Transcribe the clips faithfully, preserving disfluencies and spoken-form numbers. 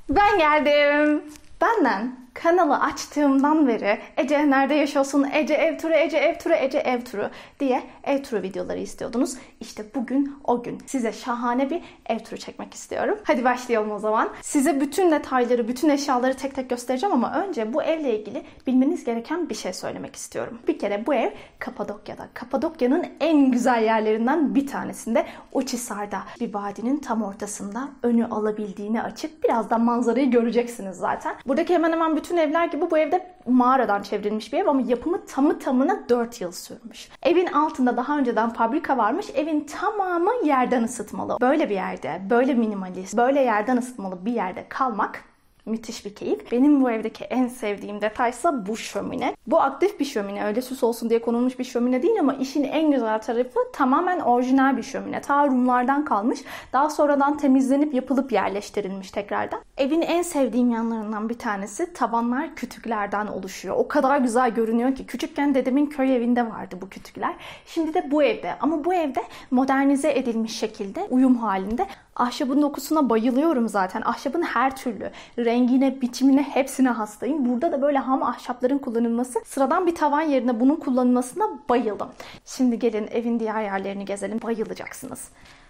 Ben geldim. Benden kanalı açtığımdan beri Ece nerede yaşıyorsun, Ece ev turu, Ece ev turu, Ece ev turu diye ev turu videoları istiyordunuz. İşte bugün o gün. Size şahane bir ev turu çekmek istiyorum. Hadi başlayalım o zaman. Size bütün detayları, bütün eşyaları tek tek göstereceğim ama önce bu evle ilgili bilmeniz gereken bir şey söylemek istiyorum. Bir kere bu ev Kapadokya'da. Kapadokya'nın en güzel yerlerinden bir tanesinde. Uçhisar'da. Bir vadinin tam ortasında, önü alabildiğine açık. Birazdan manzarayı göreceksiniz zaten. Buradaki hemen hemen bütün evler gibi bu evde mağaradan çevrilmiş bir ev ama yapımı tamı tamına dört yıl sürmüş. Evin altında daha önceden fabrika varmış. Evin tamamı yerden ısıtmalı. Böyle bir yerde, böyle minimalist, böyle yerden ısıtmalı bir yerde kalmak müthiş bir keyif. Benim bu evdeki en sevdiğim detaysa bu şömine. Bu aktif bir şömine. Öyle süs olsun diye konulmuş bir şömine değil ama işin en güzel tarafı tamamen orijinal bir şömine. Ta Rumlardan kalmış. Daha sonradan temizlenip yapılıp yerleştirilmiş tekrardan. Evin en sevdiğim yanlarından bir tanesi tavanlar kütüklerden oluşuyor. O kadar güzel görünüyor ki. Küçükken dedemin köy evinde vardı bu kütükler. Şimdi de bu evde. Ama bu evde modernize edilmiş şekilde, uyum halinde. Ahşabın dokusuna bayılıyorum zaten. Ahşabın her türlü rengine, biçimine, hepsine hastayım. Burada da böyle ham ahşapların kullanılması, sıradan bir tavan yerine bunun kullanılmasına bayıldım. Şimdi gelin evin diğer yerlerini gezelim. Bayılacaksınız.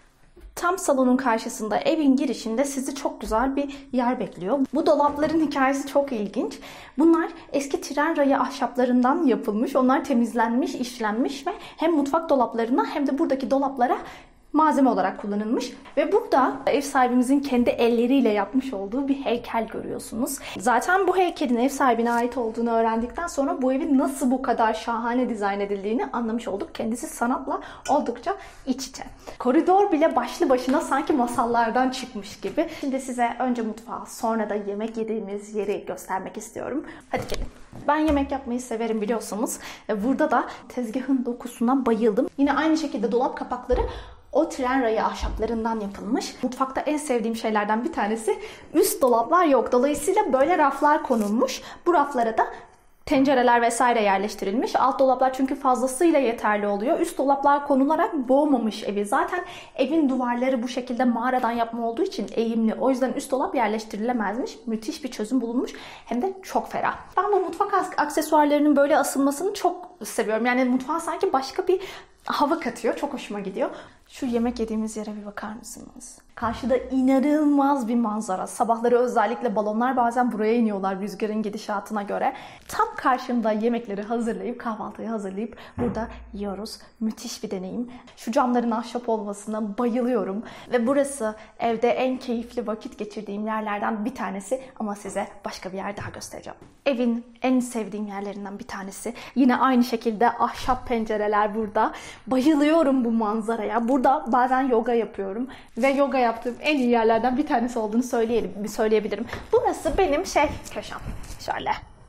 Tam salonun karşısında, evin girişinde sizi çok güzel bir yer bekliyor. Bu dolapların hikayesi çok ilginç. Bunlar eski tren rayı ahşaplarından yapılmış. Onlar temizlenmiş, işlenmiş ve hem mutfak dolaplarına hem de buradaki dolaplara malzeme olarak kullanılmış. Ve burada ev sahibimizin kendi elleriyle yapmış olduğu bir heykel görüyorsunuz. Zaten bu heykelin ev sahibine ait olduğunu öğrendikten sonra bu evin nasıl bu kadar şahane dizayn edildiğini anlamış olduk. Kendisi sanatla oldukça iç içe. Koridor bile başlı başına sanki masallardan çıkmış gibi. Şimdi size önce mutfağı, sonra da yemek yediğimiz yeri göstermek istiyorum. Hadi gelin. Ben yemek yapmayı severim biliyorsunuz. Burada da tezgahın dokusuna bayıldım. Yine aynı şekilde dolap kapakları o tren rayı ahşaplarından yapılmış. Mutfakta en sevdiğim şeylerden bir tanesi üst dolaplar yok. Dolayısıyla böyle raflar konulmuş. Bu raflara da tencereler vesaire yerleştirilmiş. Alt dolaplar çünkü fazlasıyla yeterli oluyor. Üst dolaplar konularak boğmamış evi. Zaten evin duvarları bu şekilde mağaradan yapma olduğu için eğimli. O yüzden üst dolap yerleştirilemezmiş. Müthiş bir çözüm bulunmuş. Hem de çok ferah. Ben bu mutfak aksesuarlarının böyle asılmasını çok seviyorum. Yani mutfağa sanki başka bir hava katıyor. Çok hoşuma gidiyor. Şu yemek yediğimiz yere bir bakar mısınız? Karşıda inanılmaz bir manzara. Sabahları özellikle balonlar bazen buraya iniyorlar rüzgarın gidişatına göre. Tam karşımda yemekleri hazırlayıp, kahvaltıyı hazırlayıp burada yiyoruz. Müthiş bir deneyim. Şu camların ahşap olmasına bayılıyorum. Ve burası evde en keyifli vakit geçirdiğim yerlerden bir tanesi. Ama size başka bir yer daha göstereceğim. Evin en sevdiğim yerlerinden bir tanesi. Yine aynı şekilde ahşap pencereler burada. Bayılıyorum bu manzaraya. Burada bazen yoga yapıyorum. Ve yoga yaptığım en iyi yerlerden bir tanesi olduğunu söyleyelim, söyleyebilirim. Burası benim şey köşem. Şöyle.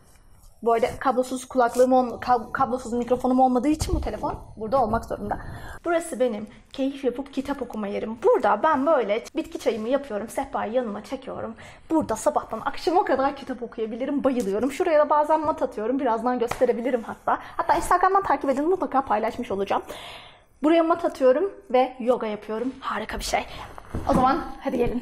Bu arada kablosuz kulaklığım, kablosuz mikrofonum olmadığı için bu telefon burada olmak zorunda. Burası benim keyif yapıp kitap okuma yerim. Burada ben böyle bitki çayımı yapıyorum, sehpayı yanıma çekiyorum. Burada sabahtan akşama kadar kitap okuyabilirim, bayılıyorum. Şuraya da bazen mat atıyorum, birazdan gösterebilirim hatta. Hatta Instagram'dan takip edin, mutlaka paylaşmış olacağım. Buraya mat atıyorum ve yoga yapıyorum. Harika bir şey. O zaman hadi gelin.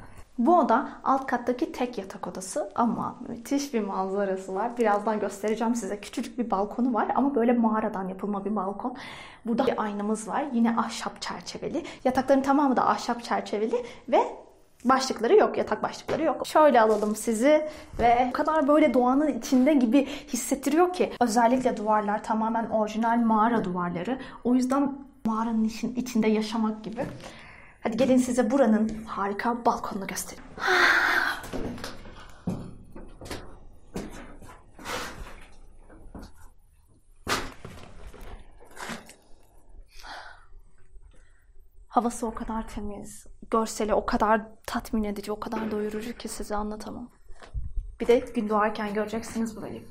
Bu oda alt kattaki tek yatak odası ama müthiş bir manzarası var. Birazdan göstereceğim size. Küçücük bir balkonu var ama böyle mağaradan yapılma bir balkon. Burada bir aynamız var. Yine ahşap çerçeveli. Yatakların tamamı da ahşap çerçeveli ve başlıkları yok. Yatak başlıkları yok. Şöyle alalım sizi ve o kadar böyle doğanın içinde gibi hissettiriyor ki. Özellikle duvarlar tamamen orijinal mağara duvarları. O yüzden mağaranın içinde yaşamak gibi. Hadi gelin size buranın harika balkonunu göstereyim. Havası o kadar temiz, görseli o kadar tatmin edici, o kadar doyurucu ki size anlatamam. Bir de gün doğarken göreceksiniz burayı.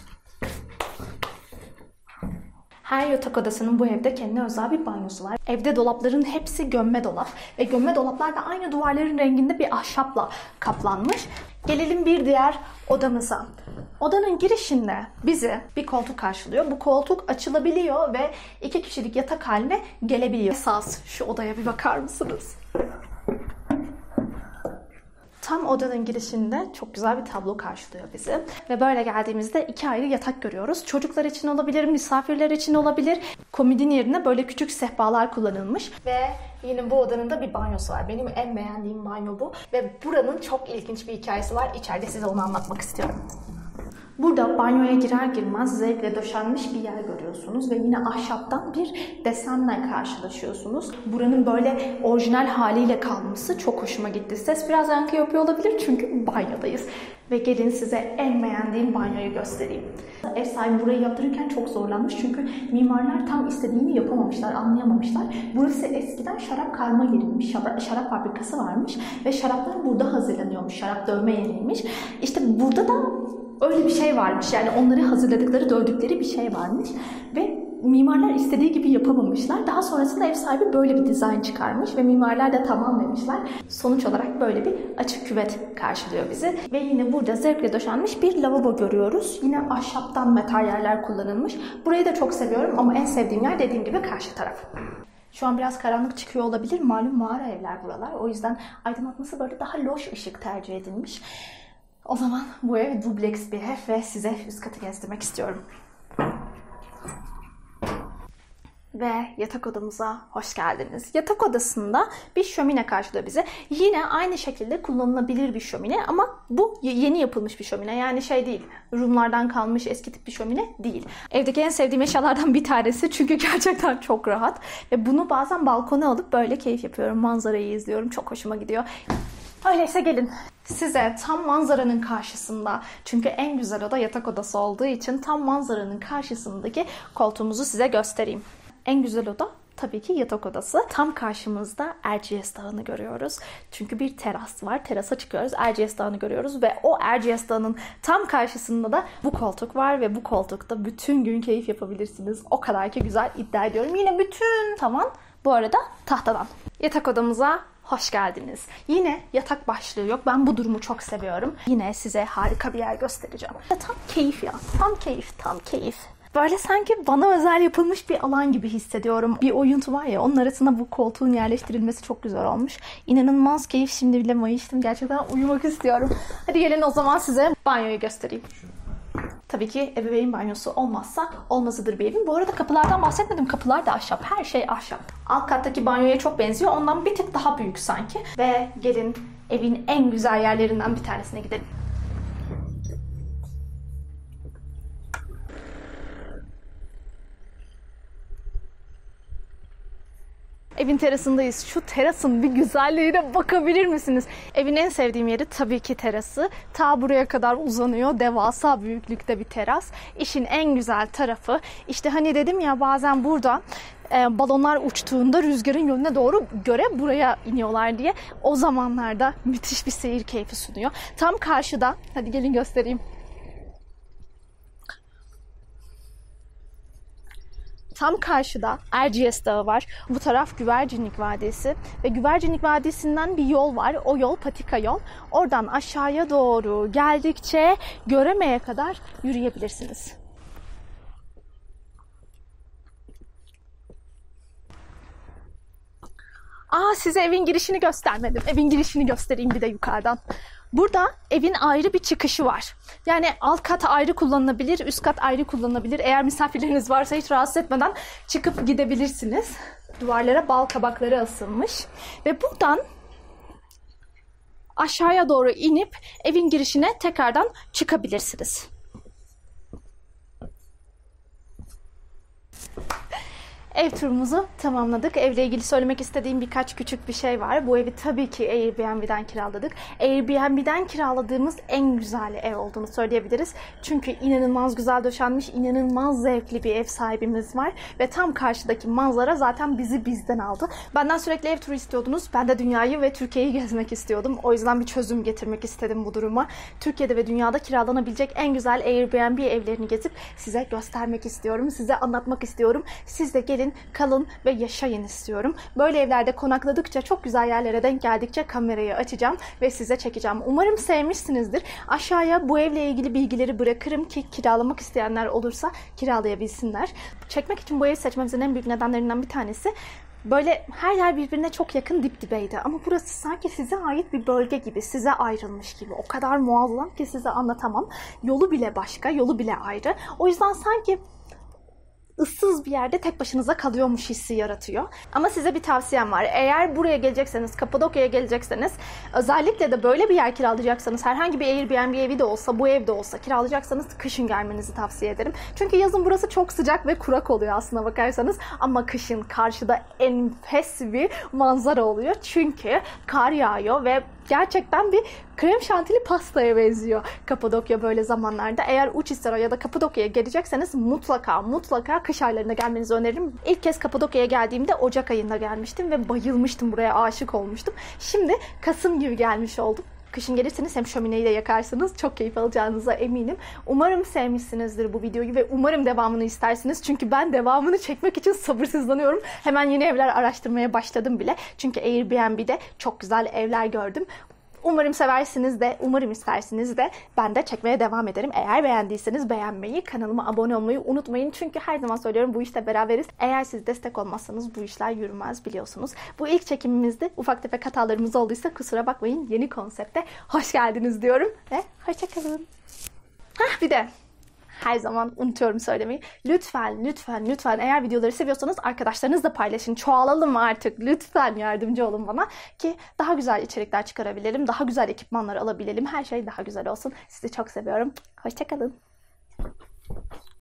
Her yatak odasının bu evde kendine özel bir banyosu var. Evde dolapların hepsi gömme dolap. Ve gömme dolaplar da aynı duvarların renginde bir ahşapla kaplanmış. Gelelim bir diğer odamıza. Odanın girişinde bizi bir koltuk karşılıyor. Bu koltuk açılabiliyor ve iki kişilik yatak haline gelebiliyor. Esas şu odaya bir bakar mısınız? Tam odanın girişinde çok güzel bir tablo karşılıyor bizi. Ve böyle geldiğimizde iki ayrı yatak görüyoruz. Çocuklar için olabilir, misafirler için olabilir. Komodin yerine böyle küçük sehpalar kullanılmış. Ve yine bu odanın da bir banyosu var. Benim en beğendiğim banyo bu. Ve buranın çok ilginç bir hikayesi var. İçeride size onu anlatmak istiyorum. Burada banyoya girer girmez zevkle döşenmiş bir yer görüyorsunuz ve yine ahşaptan bir desenle karşılaşıyorsunuz. Buranın böyle orijinal haliyle kalması çok hoşuma gitti. Ses biraz yankı yapıyor olabilir çünkü banyodayız. Ve gelin size en beğendiğim banyoyu göstereyim. Ev sahibi burayı yaptırırken çok zorlanmış çünkü mimarlar tam istediğini yapamamışlar, anlayamamışlar. Burası eskiden şarap karma yeriymiş, şarap fabrikası varmış ve şaraplar burada hazırlanıyormuş, şarap dövme yeriymiş. İşte burada da öyle bir şey varmış, yani onları hazırladıkları, dövdükleri bir şey varmış ve mimarlar istediği gibi yapamamışlar. Daha sonrasında ev sahibi böyle bir dizayn çıkarmış ve mimarlar da tamam demişler. Sonuç olarak böyle bir açık küvet karşılıyor bizi. Ve yine burada zevkle döşenmiş bir lavabo görüyoruz. Yine ahşaptan materyaller kullanılmış. Burayı da çok seviyorum ama en sevdiğim yer dediğim gibi karşı taraf. Şu an biraz karanlık çıkıyor olabilir. Malum mağara evler buralar. O yüzden aydınlatması böyle daha loş ışık tercih edilmiş. O zaman bu ev dubleks bir ev ve size üst katı gezdirmek istiyorum. Ve yatak odamıza hoş geldiniz. Yatak odasında bir şömine karşılıyor bizi. Yine aynı şekilde kullanılabilir bir şömine ama bu yeni yapılmış bir şömine. Yani şey değil, Rumlardan kalmış eski tip bir şömine değil. Evdeki en sevdiğim eşyalardan bir tanesi çünkü gerçekten çok rahat. Ve bunu bazen balkona alıp böyle keyif yapıyorum. Manzarayı izliyorum. Çok hoşuma gidiyor. Öyleyse gelin size tam manzaranın karşısında, çünkü en güzel oda yatak odası olduğu için tam manzaranın karşısındaki koltuğumuzu size göstereyim. En güzel oda tabii ki yatak odası. Tam karşımızda Erciyes Dağı'nı görüyoruz. Çünkü bir teras var. Terasa çıkıyoruz. Erciyes Dağı'nı görüyoruz ve o Erciyes Dağı'nın tam karşısında da bu koltuk var ve bu koltukta bütün gün keyif yapabilirsiniz. O kadar ki güzel, iddia ediyorum. Yine bütün tavan bu arada tahtadan. Yatak odamıza hoş geldiniz. Yine yatak başlığı yok. Ben bu durumu çok seviyorum. Yine size harika bir yer göstereceğim. Tam keyif ya. Tam keyif, tam keyif. Böyle sanki bana özel yapılmış bir alan gibi hissediyorum. Bir oyuntu var ya, onun arasına bu koltuğun yerleştirilmesi çok güzel olmuş. İnanılmaz keyif, şimdi bile mayıştım. Gerçekten uyumak istiyorum. Hadi gelin o zaman size banyoyu göstereyim. Tabii ki ebeveyn banyosu olmazsa olmazıdır bir evin. Bu arada kapılardan bahsetmedim. Kapılar da ahşap. Her şey ahşap. Alt kattaki banyoya çok benziyor. Ondan bir tık daha büyük sanki. Ve gelin evin en güzel yerlerinden bir tanesine gidelim. Evin terasındayız. Şu terasın bir güzelliğine bakabilir misiniz? Evin en sevdiğim yeri tabii ki terası. Ta buraya kadar uzanıyor. Devasa büyüklükte bir teras. İşin en güzel tarafı, işte hani dedim ya, bazen burada e, balonlar uçtuğunda rüzgarın yönüne doğru göre buraya iniyorlar diye. O zamanlarda müthiş bir seyir keyfi sunuyor. Tam karşıda, hadi gelin göstereyim. Tam karşıda Erciyes Dağı var. Bu taraf Güvercinlik Vadisi. Ve Güvercinlik Vadisi'nden bir yol var. O yol patika yol. Oradan aşağıya doğru geldikçe Göreme'ye kadar yürüyebilirsiniz. Aa, size evin girişini göstermedim. Evin girişini göstereyim bir de yukarıdan. Burada evin ayrı bir çıkışı var. Yani alt kat ayrı kullanılabilir, üst kat ayrı kullanılabilir. Eğer misafirleriniz varsa hiç rahatsız etmeden çıkıp gidebilirsiniz. Duvarlara bal kabakları asılmış. Ve buradan aşağıya doğru inip evin girişine tekrardan çıkabilirsiniz. Ev turumuzu tamamladık. Evle ilgili söylemek istediğim birkaç küçük bir şey var. Bu evi tabii ki Airbnb'den kiraladık. Airbnb'den kiraladığımız en güzel ev olduğunu söyleyebiliriz. Çünkü inanılmaz güzel döşenmiş, inanılmaz zevkli bir ev sahibimiz var. Ve tam karşıdaki manzara zaten bizi bizden aldı. Benden sürekli ev turu istiyordunuz. Ben de dünyayı ve Türkiye'yi gezmek istiyordum. O yüzden bir çözüm getirmek istedim bu duruma. Türkiye'de ve dünyada kiralanabilecek en güzel Airbnb evlerini gezip size göstermek istiyorum. Size anlatmak istiyorum. Siz de gelin, kalın ve yaşayın istiyorum. Böyle evlerde konakladıkça, çok güzel yerlere denk geldikçe kamerayı açacağım ve size çekeceğim. Umarım sevmişsinizdir. Aşağıya bu evle ilgili bilgileri bırakırım ki kiralamak isteyenler olursa kiralayabilsinler. Çekmek için bu evi seçmemizin en büyük nedenlerinden bir tanesi Böyle her yer birbirine çok yakın, dip dibeydi. Ama burası sanki size ait bir bölge gibi, size ayrılmış gibi. O kadar muazzam ki size anlatamam. Yolu bile başka, yolu bile ayrı. O yüzden sanki ıssız bir yerde tek başınıza kalıyormuş hissi yaratıyor. Ama size bir tavsiyem var. Eğer buraya gelecekseniz, Kapadokya'ya gelecekseniz, özellikle de böyle bir yer kiralayacaksanız, herhangi bir Airbnb evi de olsa, bu evde olsa kiralayacaksanız kışın gelmenizi tavsiye ederim. Çünkü yazın burası çok sıcak ve kurak oluyor aslına bakarsanız. Ama kışın karşıda enfes bir manzara oluyor. Çünkü kar yağıyor ve gerçekten bir krem şantili pastaya benziyor Kapadokya böyle zamanlarda. Eğer Uçhisar'a ya da Kapadokya'ya gelecekseniz mutlaka mutlaka kış aylarında gelmenizi öneririm. İlk kez Kapadokya'ya geldiğimde Ocak ayında gelmiştim ve bayılmıştım, buraya aşık olmuştum. Şimdi Kasım gibi gelmiş oldum. Kışın gelirseniz hem şömineyi de yakarsınız. Çok keyif alacağınıza eminim. Umarım sevmişsinizdir bu videoyu ve umarım devamını istersiniz. Çünkü ben devamını çekmek için sabırsızlanıyorum. Hemen yeni evler araştırmaya başladım bile. Çünkü Airbnb'de çok güzel evler gördüm. Umarım seversiniz de, umarım istersiniz de ben de çekmeye devam ederim. Eğer beğendiyseniz beğenmeyi, kanalıma abone olmayı unutmayın. Çünkü her zaman söylüyorum, bu işte beraberiz. Eğer siz destek olmazsanız bu işler yürümez biliyorsunuz. Bu ilk çekimimizde ufak tefek hatalarımız olduysa kusura bakmayın. Yeni konsepte hoş geldiniz diyorum ve hoşçakalın. Hah, bir de her zaman unutuyorum söylemeyi. Lütfen, lütfen, lütfen eğer videoları seviyorsanız arkadaşlarınızla paylaşın. Çoğalalım artık. Lütfen yardımcı olun bana ki daha güzel içerikler çıkarabilelim. Daha güzel ekipmanlar alabilelim. Her şey daha güzel olsun. Sizi çok seviyorum. Hoşçakalın.